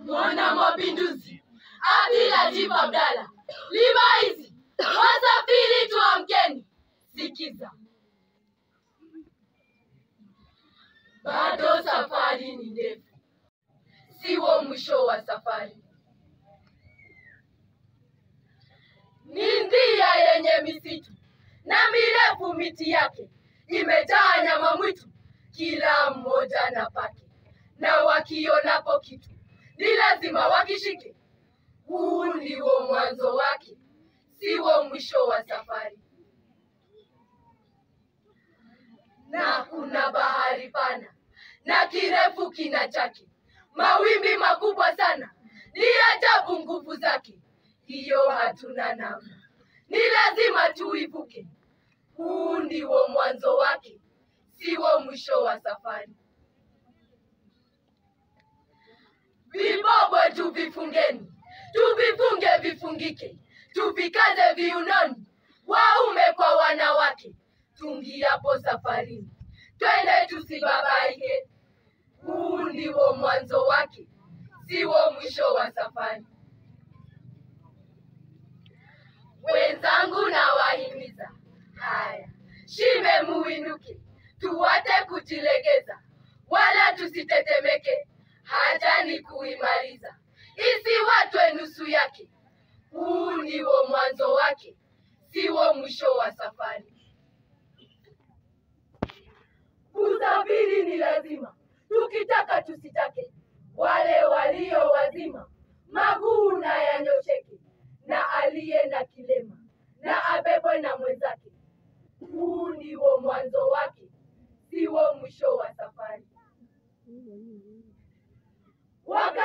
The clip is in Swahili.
Mwana mapinduzi Abdulatif Abdalla, Libaizi, wasafiri tuamkeni, sikiza. Bado safari ni ndefu, siwo mwisho wa safari. Ni ndia yenye misitu na mirefu miti yake, imejaa nyama mwitu, kila mmoja na pake. Na wakionapo kitu, ni lazima wakishike. Huu ndiwo mwanzo wake, siwo mwisho wa safari. Na kuna bahari pana, na kirefu kina chake, mawimbi makubwa sana, ni ajabu nguvu zake. Hiyo hatuna namna, ni lazima tuivuke. Huu ndiwo mwanzo wake, siwo mwisho wa safari. Vibobwe tuvifungeni, tuvifunge vifungike, tuvikaze viunoni, waume kwa wanawake. Tungiapo safarini, twende tusibabaike. Huu ndiwo mwanzo wake, siwo mwisho wa safari. Wenzangu na wahimiza, haya, shime muinuke, tuwate kujilegeza, wala tusitetemeke, haja ni kuimaliza, isiwatwe nusu yake. Huu ndiwo mwanzo wake, siwo mwisho wa safari. Usafiri ni lazima, tukitaka tusitake, wale walio wazima, maguu na yanyosheke, na aliye na kilema, na abebwe na mwenzake. Huu ndiwo mwanzo wake, siwo mwisho wa safari.